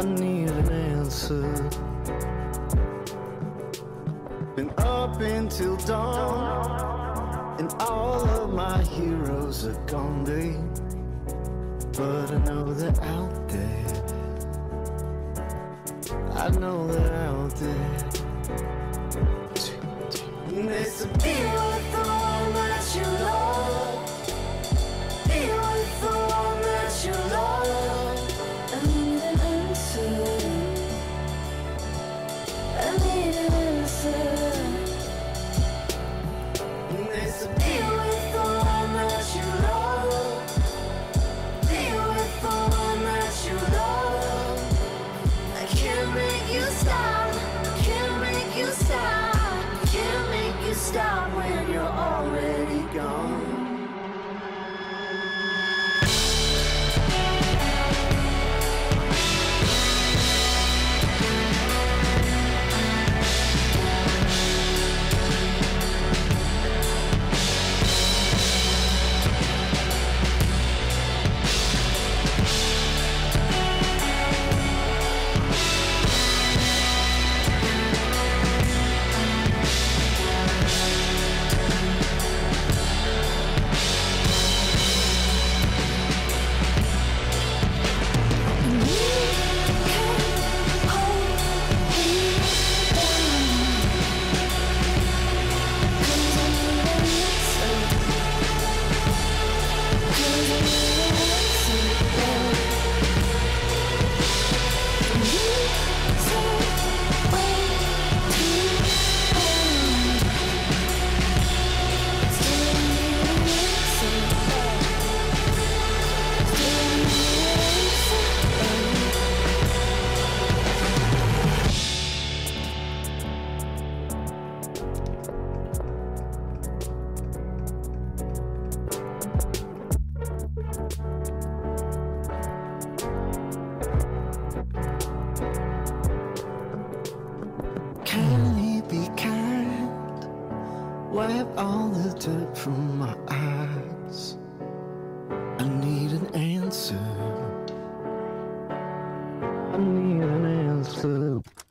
need an answer. Been up until dawn, and all of my heroes are gone, babe. But I know they're out there. I know they're out there. And there's a be with the one that you love. Be with the one that you love. I need an answer. I need an answer. And there's a be with the one that you love. Be with the one that you love. I can't make you stop. Can't make you stop. Can't make you stop when you're already gone. Can he be kind? Wipe all the dirt from my eyes. I need an answer. I need an answer.